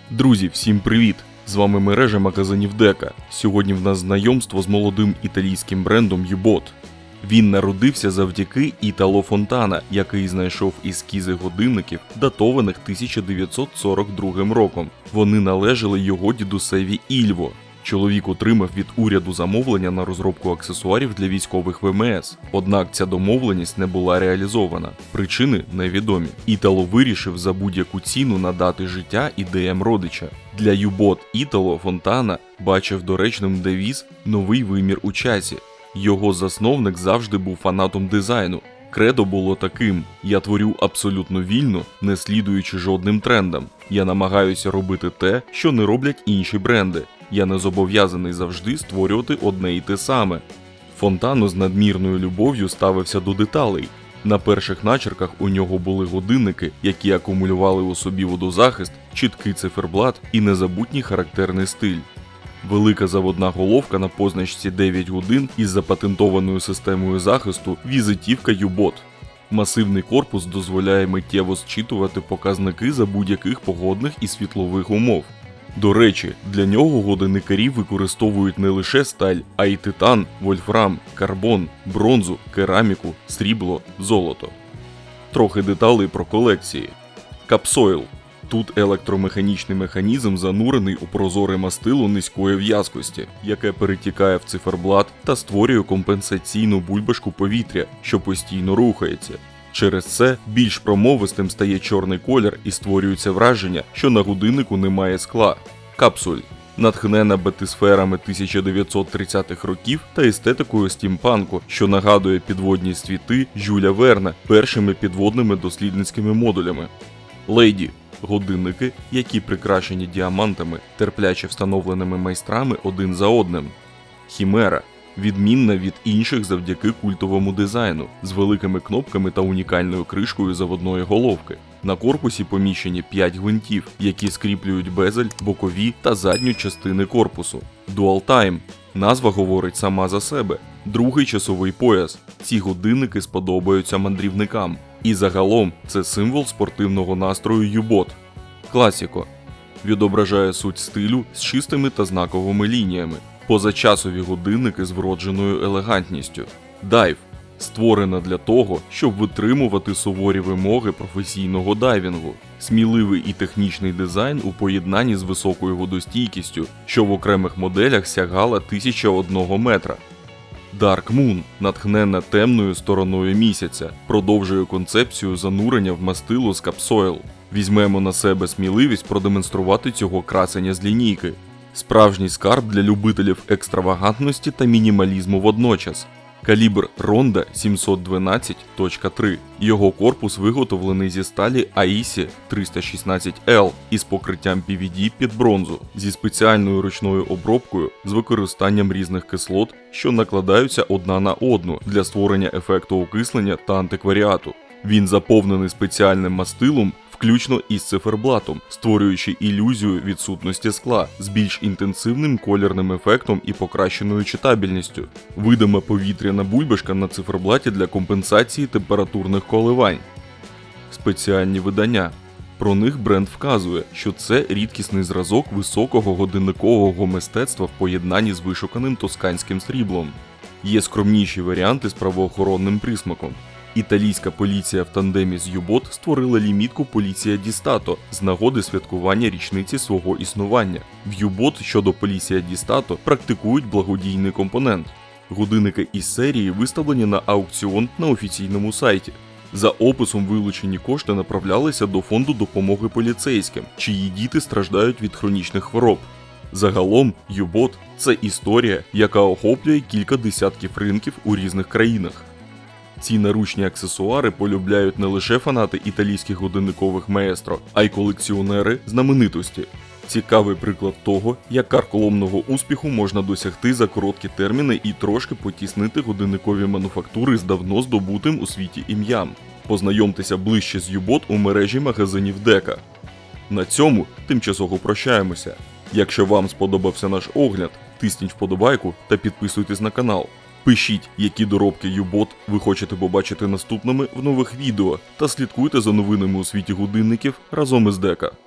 Друзі, всім привіт! З вами мережа магазинів Дека. Сьогодні в нас знайомство з молодим італійським брендом U-Bot. Він народився завдяки Італо Фонтана, який знайшов ескізи годинників, датованих 1942 роком. Вони належали його дідусеві Ільво. Чоловік отримав від уряду замовлення на розробку аксесуарів для військових ВМС. Однак ця домовленість не була реалізована. Причини невідомі. Італо вирішив за будь-яку ціну надати життя ідеям родича. Для U-Bot Італо Фонтана бачив доречним девіз «Новий вимір у часі». Його засновник завжди був фанатом дизайну. Кредо було таким: «Я творю абсолютно вільно, не слідуючи жодним трендам. Я намагаюся робити те, що не роблять інші бренди. Я не зобов'язаний завжди створювати одне і те саме». Фонтано з надмірною любов'ю ставився до деталей. На перших начерках у нього були годинники, які акумулювали у собі водозахист, чіткий циферблат і незабутній характерний стиль. Велика заводна головка на позначці 9 годин із запатентованою системою захисту – візитівка U-Bot. Масивний корпус дозволяє миттєво зчитувати показники за будь-яких погодних і світлових умов. До речі, для нього годинникарі використовують не лише сталь, а й титан, вольфрам, карбон, бронзу, кераміку, срібло, золото. Трохи деталей про колекції. Капсойл. Тут електромеханічний механізм занурений у прозоре мастило низької в'язкості, яке перетікає в циферблат та створює компенсаційну бульбашку повітря, що постійно рухається. Через це більш промовистим стає чорний колір і створюється враження, що на годиннику немає скла. Капсуль. Натхнена батисферами 1930-х років та естетикою стімпанку, що нагадує підводні світи Жюля Верна першими підводними дослідницькими модулями. Леді. Годинники, які прикрашені діамантами, терпляче встановленими майстрами один за одним. Хімера. Відмінна від інших завдяки культовому дизайну, з великими кнопками та унікальною кришкою заводної головки. На корпусі поміщені 5 гвинтів, які скріплюють безель, бокові та задню частини корпусу. Dual Time. Назва говорить сама за себе. Другий часовий пояс. Ці годинники сподобаються мандрівникам. І загалом це символ спортивного настрою U-Bot. Класіко. Відображає суть стилю з чистими та знаковими лініями. Позачасові годинники з вродженою елегантністю. Дайв. Створена для того, щоб витримувати суворі вимоги професійного дайвінгу. Сміливий і технічний дизайн у поєднанні з високою водостійкістю, що в окремих моделях сягала 1001 метра. Dark Moon, натхнена темною стороною місяця, продовжує концепцію занурення в мастило з капсойл. Візьмемо на себе сміливість продемонструвати цього красення з лінійки. Справжній скарб для любителів екстравагантності та мінімалізму водночас. Калібр Ронда 712.3. Його корпус виготовлений зі сталі AISI 316L із покриттям PVD під бронзу, зі спеціальною ручною обробкою з використанням різних кислот, що накладаються одна на одну для створення ефекту окислення та антикваріату. Він заповнений спеціальним мастилом, включно із циферблатом, створюючи ілюзію відсутності скла з більш інтенсивним колірним ефектом і покращеною читабельністю. Видима повітряна бульбашка на циферблаті для компенсації температурних коливань. Спеціальні видання. Про них бренд вказує, що це рідкісний зразок високого годинникового мистецтва в поєднанні з вишуканим тосканським сріблом. Є скромніші варіанти з правоохоронним присмаком. Італійська поліція в тандемі з U-Bot створила лімітку Поліція Ді Стато з нагоди святкування річниці свого існування. В U-Bot щодо Поліція Ді Стато практикують благодійний компонент. Годинники із серії виставлені на аукціон на офіційному сайті. За описом вилучені кошти направлялися до фонду допомоги поліцейським, чиї діти страждають від хронічних хвороб. Загалом, U-Bot – це історія, яка охоплює кілька десятків ринків у різних країнах. Ці наручні аксесуари полюбляють не лише фанати італійських годинникових маестро, а й колекціонери знаменитості. Цікавий приклад того, як карколомного успіху можна досягти за короткі терміни і трошки потіснити годинникові мануфактури з давно здобутим у світі ім'ям. Познайомтеся ближче з U-Bot у мережі магазинів Дека. На цьому тимчасово прощаємося. Якщо вам сподобався наш огляд, тисніть вподобайку та підписуйтесь на канал. Пишіть, які доробки U-Bot ви хочете побачити наступними в нових відео, та слідкуйте за новинами у світі годинників разом із Дека.